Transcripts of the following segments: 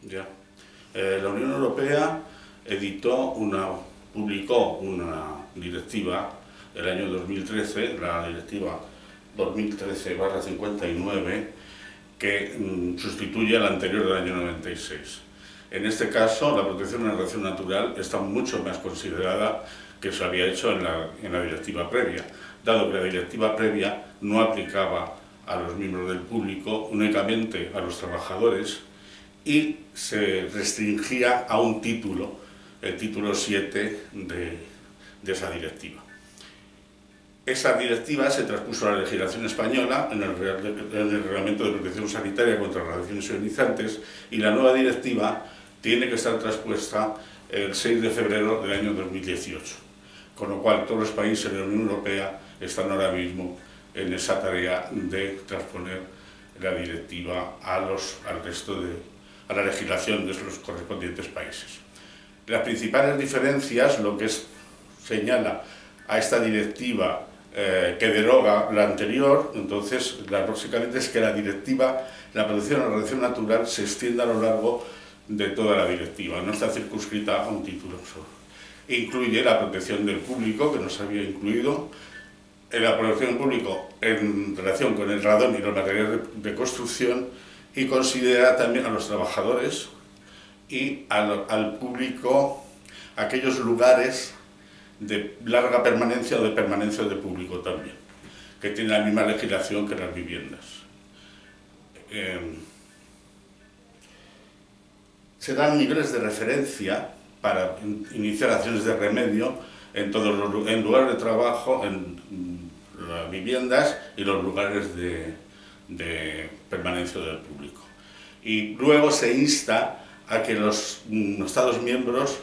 Ya. La Unión Europea publicó una directiva el año 2013, la directiva 2013/59, que sustituye a la anterior del año 96. En este caso, la protección de la relación natural está mucho más considerada que se había hecho en la directiva previa, dado que la directiva previa no aplicaba a los miembros del público, únicamente a los trabajadores, y se restringía a un título, el título 7 de esa directiva. Esa directiva se transpuso a la legislación española en el Reglamento de Protección Sanitaria contra radiaciones ionizantes, y la nueva directiva tiene que estar transpuesta el 6 de febrero del año 2018, con lo cual todos los países de la Unión Europea están ahora mismo en esa tarea de transponer la directiva a la legislación de los correspondientes países. Las principales diferencias, lo que señala a esta directiva que deroga la anterior, entonces, básicamente es que la directiva, la protección de la relación natural, se extiende a lo largo de toda la directiva, no está circunscrita a un título solo. Incluye la protección del público, que no se había incluido, la protección del público en relación con el radón y los materiales de construcción, y considera también a los trabajadores y al público aquellos lugares de larga permanencia o de permanencia de público también, que tienen la misma legislación que las viviendas. Se dan niveles de referencia para iniciar acciones de remedio en lugares de trabajo, en las viviendas y los lugares de permanencia del público. Y luego se insta a que los Estados miembros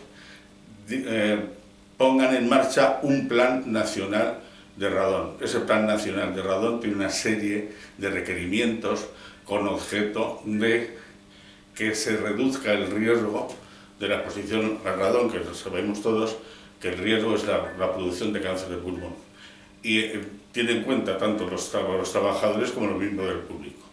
pongan en marcha un plan nacional de radón. Ese plan nacional de radón tiene una serie de requerimientos con objeto de que se reduzca el riesgo de la exposición al radón, que sabemos todos que el riesgo es la producción de cáncer de pulmón. Y tiene en cuenta tanto los trabajadores como los miembros del público.